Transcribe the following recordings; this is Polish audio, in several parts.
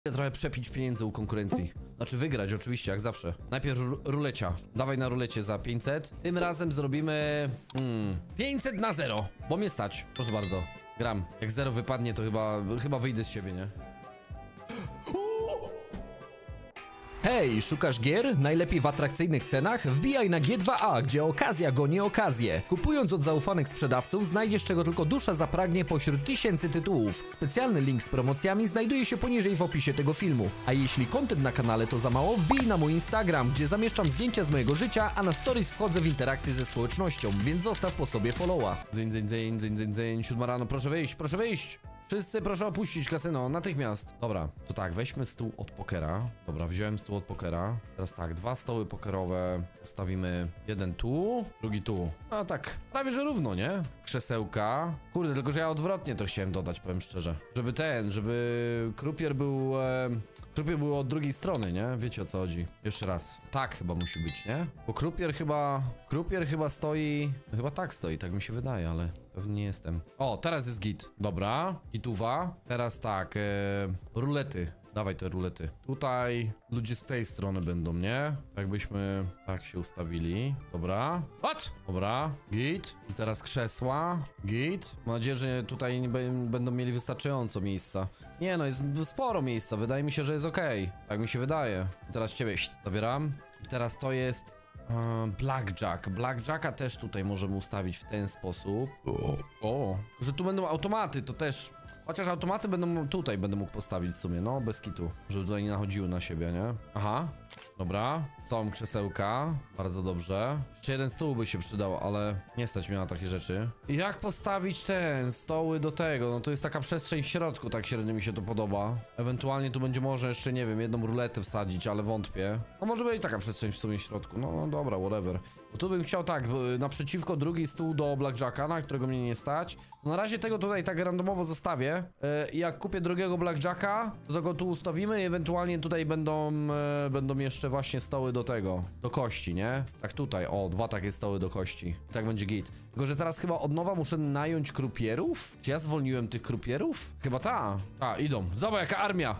trochę przepić pieniędzy u konkurencji. Znaczy wygrać oczywiście, jak zawsze. Najpierw rulecia. Dawaj na rulecie za 500. Tym razem zrobimy 500 na 0, bo mnie stać. Proszę bardzo. Gram. Jak 0 wypadnie, to chyba wyjdę z siebie, nie? Hej, szukasz gier? Najlepiej w atrakcyjnych cenach? Wbijaj na G2A, gdzie okazja goni okazję. Kupując od zaufanych sprzedawców, znajdziesz czego tylko dusza zapragnie pośród tysięcy tytułów. Specjalny link z promocjami znajduje się poniżej w opisie tego filmu. A jeśli content na kanale to za mało, wbij na mój Instagram, gdzie zamieszczam zdjęcia z mojego życia, a na stories wchodzę w interakcję ze społecznością, więc zostaw po sobie followa. Dzień, 7 rano, proszę wyjść, proszę wyjść! Wszyscy proszę opuścić kasyno, natychmiast. Dobra, to tak, weźmy stół od pokera. Dobra, wziąłem stół od pokera. Teraz tak, 2 stoły pokerowe. Postawimy jeden tu, drugi tu. No tak, prawie że równo, nie? Krzesełka. Kurde, tylko że ja odwrotnie to chciałem dodać, powiem szczerze. Żeby krupier był... Krupier był od drugiej strony, nie? Wiecie o co chodzi. Jeszcze raz. Tak chyba musi być, nie? Bo krupier chyba stoi... Chyba tak stoi, tak mi się wydaje, ale pewnie nie jestem. O, teraz jest git. Dobra, gituwa. Teraz tak, rulety. Dawaj te rulety. Tutaj ludzie z tej strony będą, nie? Jakbyśmy tak się ustawili. Dobra. What? Dobra. Git. I teraz krzesła. Git. Mam nadzieję, że tutaj nie będą mieli wystarczająco miejsca. Nie no, jest sporo miejsca. Wydaje mi się, że jest okej. Tak mi się wydaje. I teraz ciebie zabieram. I teraz to jest... Blackjack. Blackjacka też tutaj możemy ustawić w ten sposób. O, że tu będą automaty, to też... Chociaż automaty będę mógł postawić w sumie, no, bez kitu. Żeby tutaj nie nachodziły na siebie, nie? Aha. Dobra, są krzesełka. Bardzo dobrze. Jeszcze jeden stół by się przydał, ale nie stać mnie na takie rzeczy. I jak postawić stoły do tego? No to jest taka przestrzeń w środku, tak średnio mi się to podoba. Ewentualnie tu będzie może jeszcze, nie wiem, jedną ruletę wsadzić, ale wątpię. No może być taka przestrzeń w sumie w środku. No dobra, whatever. Bo tu bym chciał tak, naprzeciwko drugi stół do Blackjacka, na którego mnie nie stać. No na razie tego tutaj tak randomowo zostawię. I jak kupię drugiego Blackjacka, to go tu ustawimy i ewentualnie tutaj będą jeszcze właśnie stoły do tego, do kości, nie? Tak tutaj, o, 2 takie stoły do kości. I tak będzie git. Tylko, że teraz chyba od nowa muszę nająć krupierów? Czy ja zwolniłem tych krupierów? Chyba ta, idą. Zobacz, jaka armia.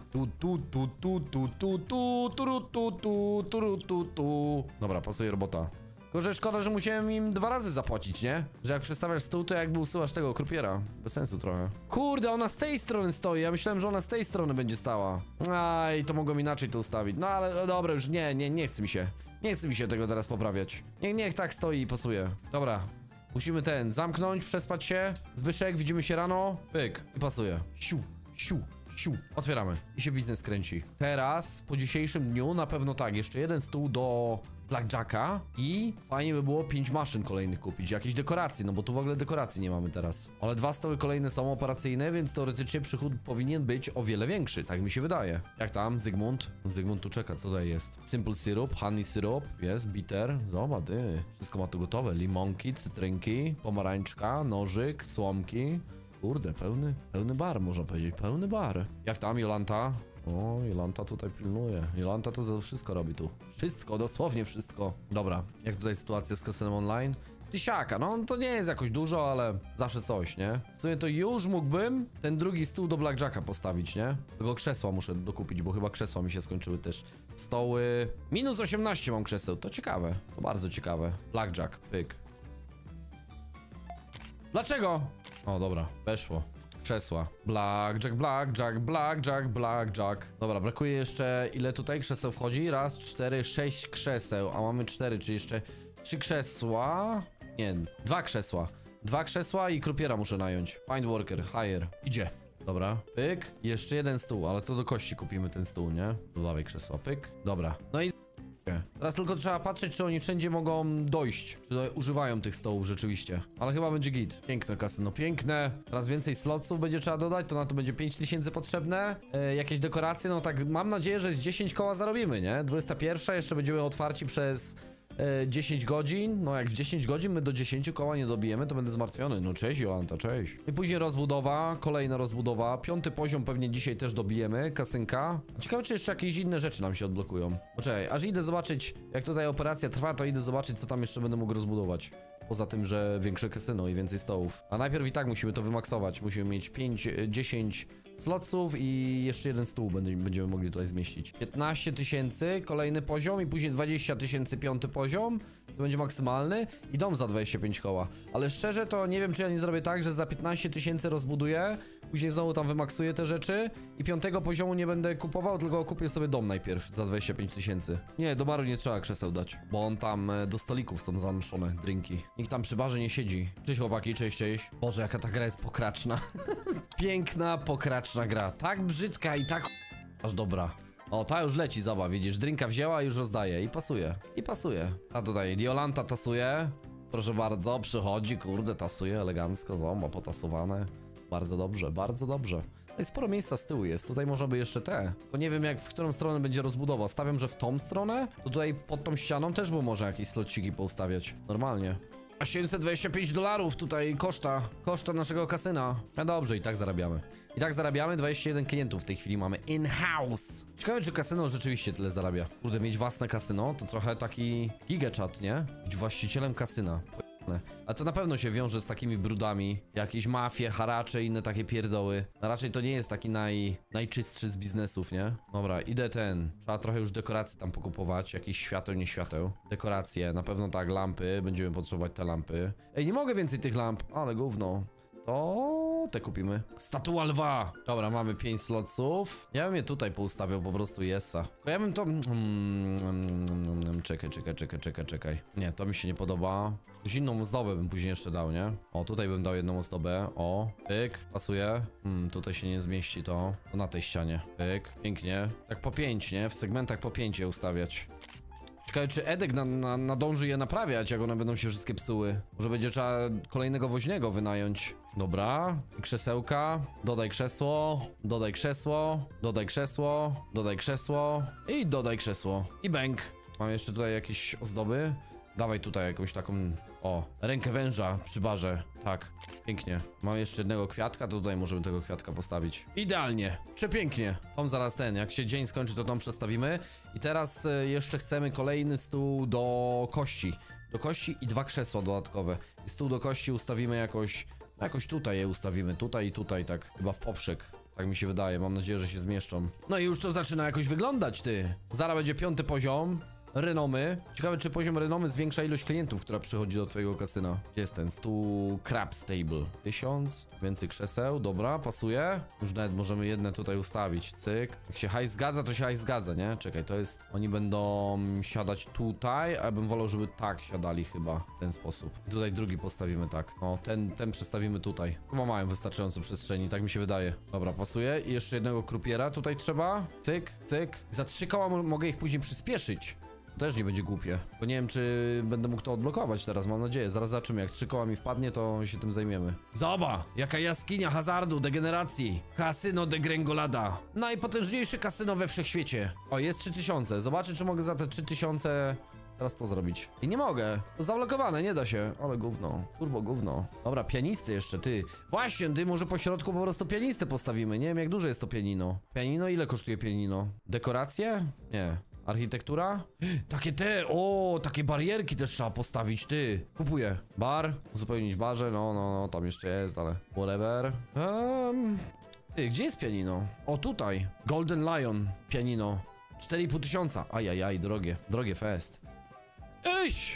Dobra, pasuje robota. Tylko, że szkoda, że musiałem im 2 razy zapłacić, nie? Że jak przestawiasz stół, to jakby usuwasz tego krupiera. Bez sensu trochę. Kurde, ona z tej strony stoi. Ja myślałem, że ona z tej strony będzie stała. Aj, to mogą inaczej to ustawić. No ale no dobra, już nie chce mi się. Nie chce mi się tego teraz poprawiać. Niech tak stoi i pasuje. Dobra. Musimy zamknąć, przespać się. Zbyszek, widzimy się rano. Pyk. I pasuje. Siu. Otwieramy. I się biznes kręci. Teraz, po dzisiejszym dniu, na pewno tak, jeszcze jeden stół do Blackjacka i fajnie by było 5 maszyn kolejnych kupić. Jakieś dekoracje, no bo tu w ogóle dekoracji nie mamy teraz. Ale 2 stoły kolejne są operacyjne, więc teoretycznie przychód powinien być o wiele większy, tak mi się wydaje. Jak tam, Zygmunt? Zygmunt tu czeka, co tutaj jest? Simple syrup, honey syrup, jest, bitter, zobacz, wszystko ma tu gotowe. Limonki, cytrynki, pomarańczka, nożyk, słomki. Kurde, pełny bar, można powiedzieć, pełny bar. Jak tam, Jolanta? O, Jolanta tutaj pilnuje. Jolanta to za wszystko robi tu. Wszystko, dosłownie wszystko. Dobra, jak tutaj sytuacja z kasynem online? Tysiaka, no to nie jest jakoś dużo, ale zawsze coś, nie? W sumie to już mógłbym ten drugi stół do Blackjacka postawić, nie? Tego krzesła muszę dokupić, bo chyba krzesła mi się skończyły też. Stoły... Minus 18 mam krzeseł, to ciekawe. To bardzo ciekawe. Blackjack, pyk. Dlaczego? O, dobra, weszło. Krzesła. Blackjack. Dobra, brakuje jeszcze... Ile tutaj krzeseł wchodzi? Raz, 4, 6 krzeseł. A mamy 4, czy jeszcze 3 krzesła? Nie, 2 krzesła. 2 krzesła i krupiera muszę nająć. Find worker, hire. Idzie. Dobra, pyk. Jeszcze jeden stół, ale to do kości kupimy ten stół, nie? Dodawaj krzesła, pyk. Dobra. No i... Teraz tylko trzeba patrzeć, czy oni wszędzie mogą dojść. Czy używają tych stołów rzeczywiście. Ale chyba będzie git. Piękne kasyno, piękne. Teraz więcej slotsów będzie trzeba dodać, to na to będzie 5000 potrzebne. Jakieś dekoracje, no tak mam nadzieję, że z 10 koła zarobimy, nie? 21, jeszcze będziemy otwarci przez 10 godzin. No jak w 10 godzin my do 10 koła nie dobijemy, to będę zmartwiony. No cześć Jolanta, cześć. I później rozbudowa, kolejna rozbudowa. 5. poziom pewnie dzisiaj też dobijemy, kasynka. Ciekawe, czy jeszcze jakieś inne rzeczy nam się odblokują. Poczekaj, aż idę zobaczyć, jak tutaj operacja trwa, to idę zobaczyć, co tam jeszcze będę mógł rozbudować. Poza tym, że większe kasyno i więcej stołów. A najpierw i tak musimy to wymaksować. Musimy mieć 5, 10 slotów i jeszcze jeden stół będziemy mogli tutaj zmieścić. 15 000, kolejny poziom i później 20 000, 5. poziom. To będzie maksymalny i dom za 25 koła. Ale szczerze to nie wiem, czy ja nie zrobię tak, że za 15 000 rozbuduję, później znowu tam wymaksuję te rzeczy i 5. poziomu nie będę kupował, tylko kupię sobie dom najpierw za 25 000. Nie, do baru nie trzeba krzeseł dać, bo on tam do stolików są zanoszone drinki. Nikt tam przy barze nie siedzi. Cześć chłopaki, cześć, cześć. Boże, jaka ta gra jest pokraczna. Piękna, pokraczna gra. Tak brzydka i tak aż dobra. O, ta już leci, zobacz, widzisz, drinka wzięła i już rozdaje i pasuje. I pasuje. A tutaj Diolanta tasuje. Proszę bardzo, przychodzi, kurde, tasuje elegancko, ma potasowane. Bardzo dobrze, bardzo dobrze. No i sporo miejsca z tyłu jest, tutaj można by jeszcze te. Tylko nie wiem w którą stronę będzie rozbudowa. Stawiam, że w tą stronę, to tutaj pod tą ścianą też by może jakieś slotciki poustawiać. Normalnie. A $725 tutaj koszta naszego kasyna. No dobrze, i tak zarabiamy. I tak zarabiamy, 21 klientów w tej chwili mamy in-house. Ciekawe, czy kasyno rzeczywiście tyle zarabia. Kurde, mieć własne kasyno to trochę taki gigachat, nie? Być właścicielem kasyna. A to na pewno się wiąże z takimi brudami, jakieś mafie, haracze i inne takie pierdoły. A raczej to nie jest taki najczystszy z biznesów, nie? Dobra, idę trzeba trochę już dekoracji tam pokupować, jakieś świateł, nie świateł. Dekoracje, na pewno tak, lampy, będziemy potrzebować te lampy. Ej, nie mogę więcej tych lamp, ale gówno. To te kupimy. Statua lwa. Dobra, mamy 5 slotów. Ja bym je tutaj poustawiał po prostu, yesa. Tylko ja bym to... Czekaj. Nie, to mi się nie podoba. Już inną ozdobę bym później jeszcze dał, nie? O, tutaj bym dał jedną ozdobę. O, pyk, pasuje. Tutaj się nie zmieści to na tej ścianie. Pyk, pięknie. Tak po 5, nie? W segmentach po 5 je ustawiać. Ciekawe, czy Edek nadąży je naprawiać, jak one będą się wszystkie psuły. Może będzie trzeba kolejnego woźnego wynająć. Dobra, krzesełka, dodaj krzesło, dodaj krzesło, dodaj krzesło, dodaj krzesło i dodaj krzesło. I bęk. Mam jeszcze tutaj jakieś ozdoby. Dawaj tutaj jakąś taką, o, rękę węża przy barze. Tak, pięknie. Mam jeszcze jednego kwiatka, to tutaj możemy tego kwiatka postawić. Idealnie, przepięknie. Tom zaraz jak się dzień skończy, to Tom przestawimy. I teraz jeszcze chcemy kolejny stół do kości. Do kości i 2 krzesła dodatkowe. I stół do kości ustawimy jakoś tutaj je ustawimy. Tutaj i tutaj, tak, chyba w poprzek. Tak mi się wydaje, mam nadzieję, że się zmieszczą. No i już to zaczyna jakoś wyglądać, ty. Zaraz będzie 5. poziom. Renomy. Ciekawe, czy poziom renomy zwiększa ilość klientów, która przychodzi do twojego kasyna. Gdzie jest ten stół Crab Stable? 1000. Więcej krzeseł. Dobra, pasuje. Już nawet możemy jedne tutaj ustawić. Cyk. Jak się hajs zgadza, to się hajs zgadza, nie? Czekaj, to jest... Oni będą siadać tutaj, a ja bym wolał, żeby tak siadali chyba. W ten sposób. I tutaj drugi postawimy tak. O, ten przestawimy tutaj. Chyba mają wystarczająco przestrzeni, tak mi się wydaje. Dobra, pasuje. I jeszcze jednego krupiera tutaj trzeba. Cyk, cyk. Za 3 koła mogę ich później przyspieszyć. To też nie będzie głupie. Bo nie wiem, czy będę mógł to odblokować teraz, mam nadzieję. Zaraz zobaczymy, jak 3 koła mi wpadnie, to się tym zajmiemy. Zobacz, jaka jaskinia hazardu, degeneracji. Kasyno de Grengolada. Najpotężniejsze kasyno we wszechświecie. O, jest 3000. Zobaczę, czy mogę za te 3000 teraz to zrobić. I nie mogę. To zablokowane, nie da się. Ale gówno. Turbo gówno. Dobra, pianisty jeszcze, ty. Właśnie, ty, może po środku po prostu pianistę postawimy. Nie wiem, jak duże jest to pianino. Pianino? Ile kosztuje pianino? Dekoracje? Nie. Architektura? Takie barierki też trzeba postawić, ty. Kupuję. Bar, uzupełnić barze, no, tam jeszcze jest, ale whatever. Ty, gdzie jest pianino? O, tutaj. Golden Lion, pianino. 4500. Ajajaj, drogie fest. Iś!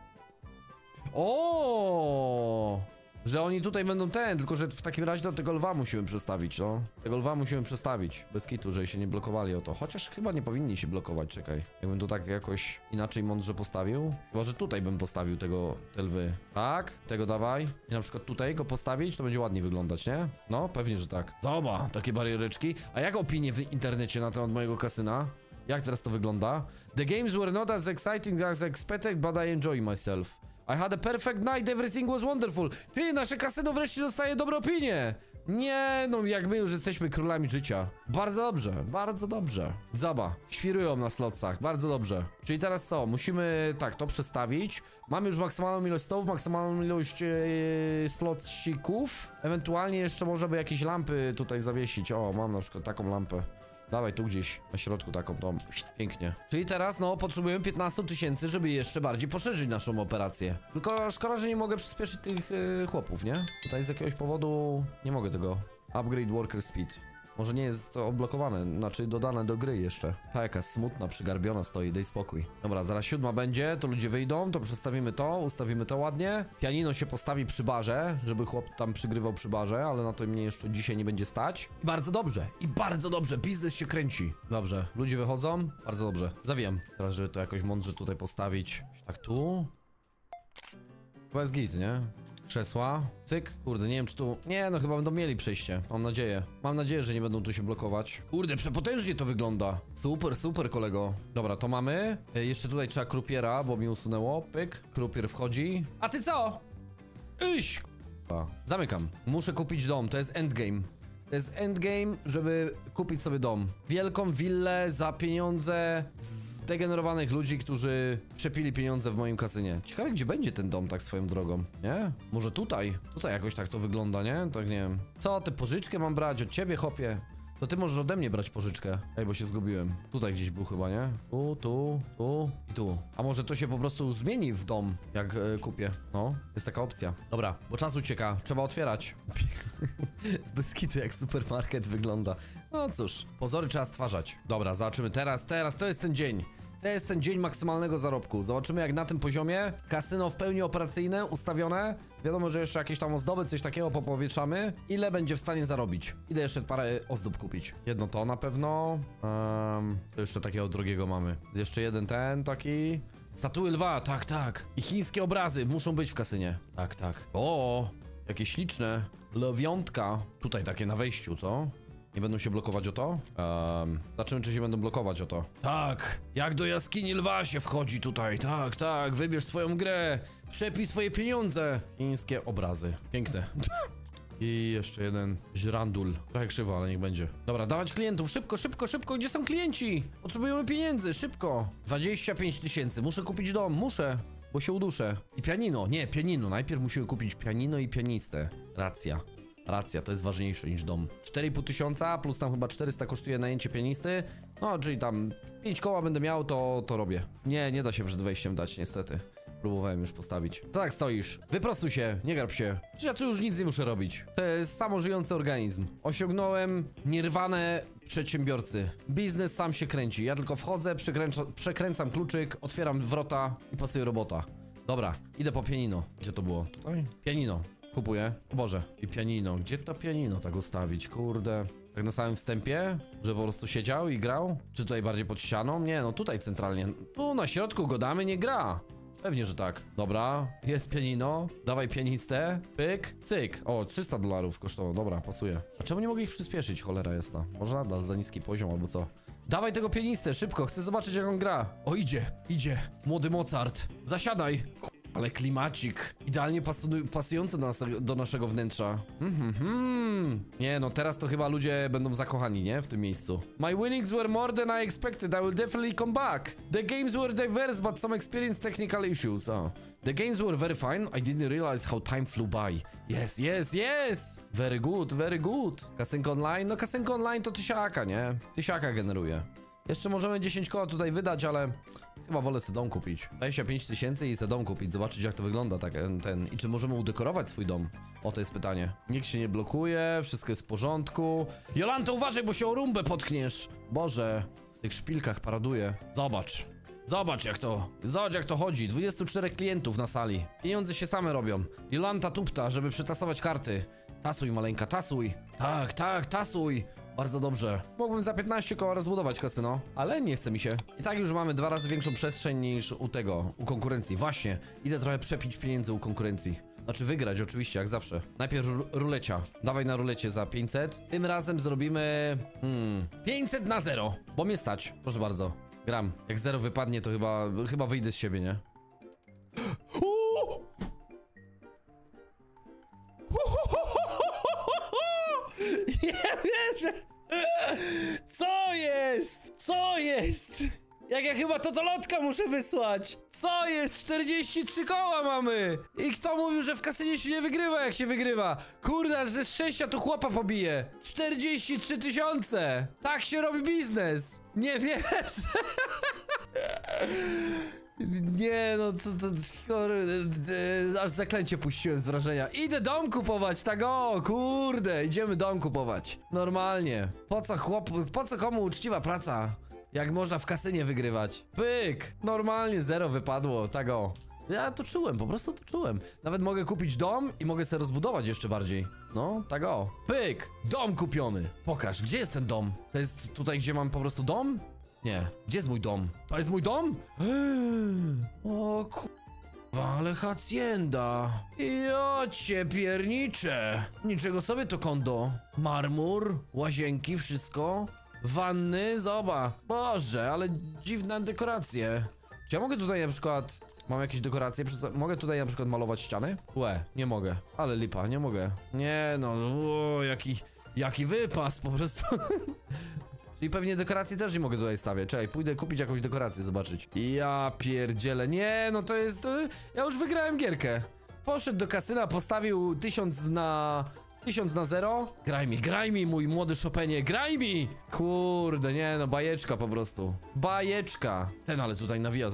O! Że oni tutaj będą tylko że w takim razie do tego lwa musimy przestawić, no. Tego lwa musimy przestawić. Bez kitu, że się nie blokowali o to. Chociaż chyba nie powinni się blokować, czekaj. Jakbym to tak jakoś inaczej mądrze postawił. Chyba, że tutaj bym postawił te lwy. Tak, tego dawaj. I na przykład tutaj go postawić, to będzie ładniej wyglądać, nie? No, pewnie, że tak. Zobacz, takie bariereczki. A jak opinie w internecie na temat mojego kasyna? Jak teraz to wygląda? The games were not as exciting as expected, but I enjoy myself. I had a perfect night, everything was wonderful. Ty, nasze kasyno wreszcie dostaje dobre opinie. Nie, no jak my już jesteśmy królami życia. Bardzo dobrze, bardzo dobrze. Zaba, świrują na slotcach, bardzo dobrze. Czyli teraz co? Musimy, tak, to przestawić. Mamy już maksymalną ilość stołów, maksymalną ilość slotcików. Ewentualnie jeszcze może by jakieś lampy tutaj zawiesić. O, mam na przykład taką lampę. Dawaj tu gdzieś, na środku taką, to pięknie. Czyli teraz, no, potrzebujemy 15 000, żeby jeszcze bardziej poszerzyć naszą operację. Tylko szkoda, że nie mogę przyspieszyć tych chłopów, nie? Tutaj z jakiegoś powodu nie mogę tego. Upgrade worker speed. Może nie jest to odblokowane, znaczy dodane do gry jeszcze. Ta jakaś smutna, przygarbiona stoi, daj spokój. Dobra, zaraz 7 będzie, to ludzie wyjdą, to przestawimy to, ustawimy to ładnie. Pianino się postawi przy barze, żeby chłop tam przygrywał przy barze, ale na to mnie jeszcze dzisiaj nie będzie stać. I bardzo dobrze, biznes się kręci. Dobrze, ludzie wychodzą, bardzo dobrze. Zawijam. Teraz, żeby to jakoś mądrze tutaj postawić. Tak tu. Chyba jest git, nie? Krzesła, cyk. Kurde, nie wiem czy tu... Nie, no chyba będą mieli przejście, mam nadzieję. Mam nadzieję, że nie będą tu się blokować. Kurde, przepotężnie to wygląda. Super, super, kolego. Dobra, to mamy. Jeszcze tutaj trzeba krupiera, bo mi usunęło. Pyk, krupier wchodzi. A ty co? Iś! Zamykam. Muszę kupić dom, to jest endgame. To jest endgame, żeby kupić sobie dom. Wielką willę za pieniądze zdegenerowanych ludzi, którzy przepili pieniądze w moim kasynie. Ciekawe, gdzie będzie ten dom tak swoją drogą, nie? Może tutaj? Tutaj jakoś tak to wygląda, nie? Tak nie wiem. Co, tę pożyczkę mam brać od ciebie, chłopie? To ty możesz ode mnie brać pożyczkę. Ej, bo się zgubiłem. Tutaj gdzieś był chyba, nie? Tu i tu. A może to się po prostu zmieni w dom, jak kupię. No, jest taka opcja. Dobra, bo czas ucieka. Trzeba otwierać. Bez kitu, jak supermarket wygląda. No cóż, pozory trzeba stwarzać. Dobra, zobaczymy teraz, to jest ten dzień. To jest ten dzień maksymalnego zarobku. Zobaczymy, jak na tym poziomie kasyno w pełni operacyjne, ustawione. Wiadomo, że jeszcze jakieś tam ozdoby, coś takiego popowietrzamy. Ile będzie w stanie zarobić? Idę jeszcze parę ozdób kupić. Jedno to na pewno. To jeszcze takiego drugiego mamy. Jest jeszcze jeden ten taki. Statuły lwa, tak. I chińskie obrazy muszą być w kasynie. Tak. O, jakie śliczne. Lewiątka. Tutaj takie na wejściu, co? Nie będą się blokować o to? Zobaczymy, czy się będą blokować o to. Tak, jak do jaskini lwa się wchodzi tutaj. Tak, wybierz swoją grę. Przepij swoje pieniądze. Chińskie obrazy. Piękne. I jeszcze jeden żrandul. Trochę krzywo, ale niech będzie. Dobra, dawać klientów. Szybko. Gdzie są klienci? Potrzebujemy pieniędzy, szybko. 25 000. Muszę kupić dom, muszę. Bo się uduszę. I pianino. Nie, pianino. Najpierw musimy kupić pianino i pianistę. Racja, to jest ważniejsze niż dom. 4,5 tysiąca, plus tam chyba 400 kosztuje najęcie pianisty. No, czyli tam 5 koła będę miał, to robię. Nie da się przed wejściem dać, niestety. Próbowałem już postawić. Co tak stoisz? Wyprostuj się, nie garb się. Przecież ja tu już nic nie muszę robić. To jest samożyjący organizm. Osiągnąłem nirwanę przedsiębiorcy. Biznes sam się kręci. Ja tylko wchodzę, przekręcam kluczyk, otwieram wrota i pasuję robota. Dobra, idę po pianino. Gdzie to było? Tutaj? Pianino. Kupuję. O Boże. I pianino. Gdzie to pianino tak ustawić? Kurde. Tak na samym wstępie? Że po prostu siedział i grał? Czy tutaj bardziej pod ścianą? Nie, no tutaj centralnie. Tu na środku go damy, nie gra. Pewnie, że tak. Dobra. Jest pianino. Dawaj pianistę. Pyk. Cyk. O, $300 kosztowało. Dobra, pasuje. A czemu nie mogę ich przyspieszyć? Cholera jasna. Może nadal za niski poziom albo co? Dawaj tego pianistę, szybko. Chcę zobaczyć, jak on gra. O, idzie. Młody Mozart. Zasiadaj. Ale klimacik. Idealnie pasujący do naszego wnętrza. Nie, no teraz to chyba ludzie będą zakochani, nie? W tym miejscu. My winnings were more than I expected. I will definitely come back. The games were diverse, but some experienced technical issues. The games were very fine. I didn't realize how time flew by. Yes. Very good. Kasynko online? No kasynko online to tysiaka, nie? Tysiaka generuje. Jeszcze możemy 10 koła tutaj wydać, ale chyba wolę sobie dom kupić. 25 000 i sobie dom kupić, zobaczyć jak to wygląda tak, I czy możemy udekorować swój dom? O, to jest pytanie. Nikt się nie blokuje, wszystko jest w porządku. Jolanta, uważaj, bo się o rumbę potkniesz. Boże, w tych szpilkach paraduje. Zobacz jak to chodzi. 24 klientów na sali. Pieniądze się same robią. Jolanta tupta, żeby przetasować karty. Tasuj, maleńka, tasuj. Tak, tasuj. Bardzo dobrze. Mógłbym za 15 koła rozbudować kasyno, ale nie chce mi się. I tak już mamy 2 razy większą przestrzeń niż u konkurencji. Właśnie, idę trochę przepić pieniędzy u konkurencji. Znaczy wygrać oczywiście, jak zawsze. Najpierw rulecia. Dawaj na rulecie za 500. Tym razem zrobimy... 500 na 0, bo mnie stać. Proszę bardzo. Gram. Jak 0 wypadnie, to chyba wyjdę z siebie, nie? Nie wierzę! Co jest? Jak ja chyba to do lotka muszę wysłać! Co jest? 43 koła mamy! I kto mówił, że w kasynie się nie wygrywa, jak się wygrywa? Kurde, ze szczęścia tu chłopa pobije! 43 000! Tak się robi biznes! Nie wierzę! Nie no, co to... Aż zaklęcie puściłem z wrażenia. Idę dom kupować, tak o, kurde, idziemy dom kupować. Normalnie. Po co komu uczciwa praca? Jak można w kasynie wygrywać? Pyk! Normalnie zero wypadło, tak o. Ja to czułem, po prostu to czułem. Nawet mogę kupić dom i mogę sobie rozbudować jeszcze bardziej. No, tak o. Pyk! Dom kupiony. Pokaż, gdzie jest ten dom? To jest tutaj, gdzie mam po prostu dom? Nie. Gdzie jest mój dom? To jest mój dom? O kurwa, ale hacienda. Ja cię pierniczę. Niczego sobie to kondo. Marmur, łazienki, wszystko. Wanny, zobacz. Boże, ale dziwne dekoracje. Czy ja mogę tutaj na przykład... Mam jakieś dekoracje? Mogę tutaj na przykład malować ściany? Nie mogę. Ale lipa, nie mogę. Nie no, jaki wypas po prostu. Czyli pewnie dekoracje też nie mogę tutaj stawiać. Czekaj, pójdę kupić jakąś dekorację, zobaczyć. Ja pierdzielę. Nie, no to jest... Ja już wygrałem gierkę. Poszedł do kasyna, postawił 1000 na 0. Graj mi, mój młody Chopinie, graj mi! Kurde, nie no, bajeczka po prostu. Bajeczka. Ten ale tutaj nawija,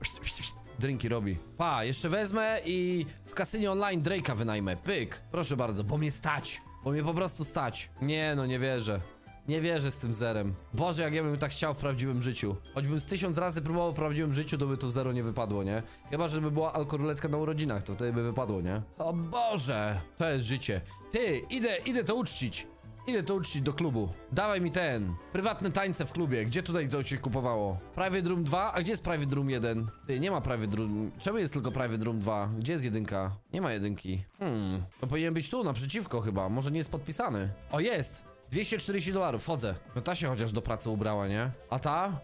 drinki robi. Pa, jeszcze wezmę i w kasynie online Drake'a wynajmę. Pyk, proszę bardzo, bo mnie stać. Bo mnie po prostu stać. Nie no, nie wierzę. Nie wierzę z tym zerem. Boże, jak ja bym tak chciał w prawdziwym życiu. Choćbym z 1000 razy próbował w prawdziwym życiu, to by to zero nie wypadło, nie? Chyba, żeby była alkoruletka na urodzinach, to wtedy by wypadło, nie? O Boże, to jest życie. Ty, idę to uczcić. Idę to uczcić do klubu. Dawaj mi ten. Prywatne tańce w klubie. Gdzie tutaj to się kupowało? Private Room 2? A gdzie jest Private Room 1? Ty, nie ma Private Room. Czemu jest tylko Private Room 2? Gdzie jest jedynka? Nie ma jedynki. To powinien być tu, naprzeciwko chyba. Może nie jest podpisany. O, jest! $240, wchodzę. No ta się chociaż do pracy ubrała, nie? A ta?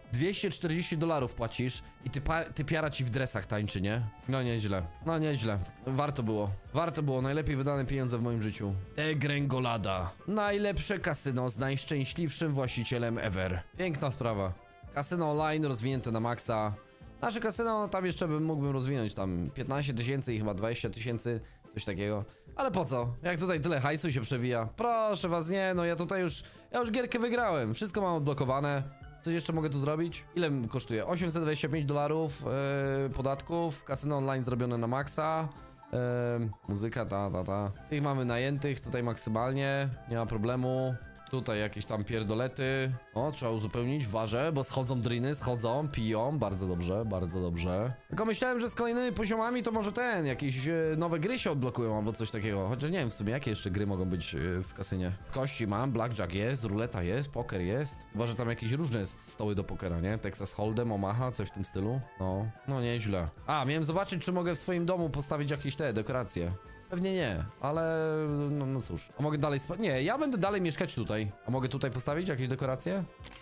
$240 płacisz i ty piara ci w dresach tańczy, nie? No nieźle. No nieźle. Warto było. Warto było. Najlepiej wydane pieniądze w moim życiu. Gręgolada. Najlepsze kasyno z najszczęśliwszym właścicielem ever. Piękna sprawa. Kasyno online rozwinięte na maksa. Nasze kasyno tam jeszcze mógłbym rozwinąć tam 15 000 i chyba 20 000, coś takiego. Ale po co? Jak tutaj tyle hajsu się przewija. Proszę was, nie, no ja już gierkę wygrałem. Wszystko mam odblokowane. Coś jeszcze mogę tu zrobić? Ile kosztuje? $825 podatków. Kasyno online zrobione na maksa. Muzyka, Tych mamy najętych tutaj maksymalnie. Nie ma problemu. Tutaj jakieś tam pierdolety. O, trzeba uzupełnić w barze, bo schodzą driny, piją. Bardzo dobrze, bardzo dobrze. Tylko myślałem, że z kolejnymi poziomami to może jakieś nowe gry się odblokują albo coś takiego. Chociaż nie wiem w sumie, jakie jeszcze gry mogą być w kasynie. Kości mam, blackjack jest, ruleta jest, poker jest. Chyba, że tam jakieś różne stoły do pokera, nie? Texas Hold'em, Omaha, coś w tym stylu. No nieźle. A, miałem zobaczyć, czy mogę w swoim domu postawić jakieś dekoracje. Pewnie nie, ale no cóż. A mogę dalej nie, ja będę dalej mieszkać tutaj. A mogę tutaj postawić jakieś dekoracje?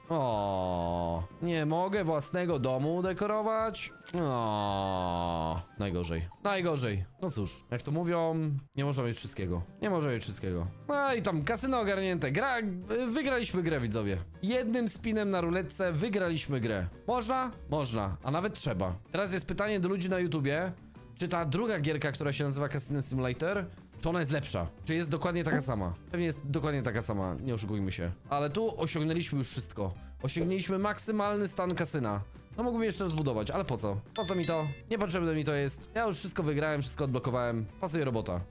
O, nie mogę własnego domu dekorować? O, najgorzej. No cóż, jak to mówią, nie można mieć wszystkiego. Nie można mieć wszystkiego. No i tam kasyno ogarnięte. Wygraliśmy grę, widzowie. Jednym spinem na ruletce wygraliśmy grę. Można? Można, a nawet trzeba. Teraz jest pytanie do ludzi na YouTubie. Czy ta druga gierka, która się nazywa Casino Simulator, czy ona jest lepsza? Czy jest dokładnie taka sama? Pewnie jest dokładnie taka sama, nie oszukujmy się. Ale tu osiągnęliśmy już wszystko. Osiągnęliśmy maksymalny stan kasyna. No mógłbym jeszcze rozbudować, ale po co? Po co mi to? Niepotrzebne mi to jest. Ja już wszystko wygrałem, wszystko odblokowałem. Pasuje robota.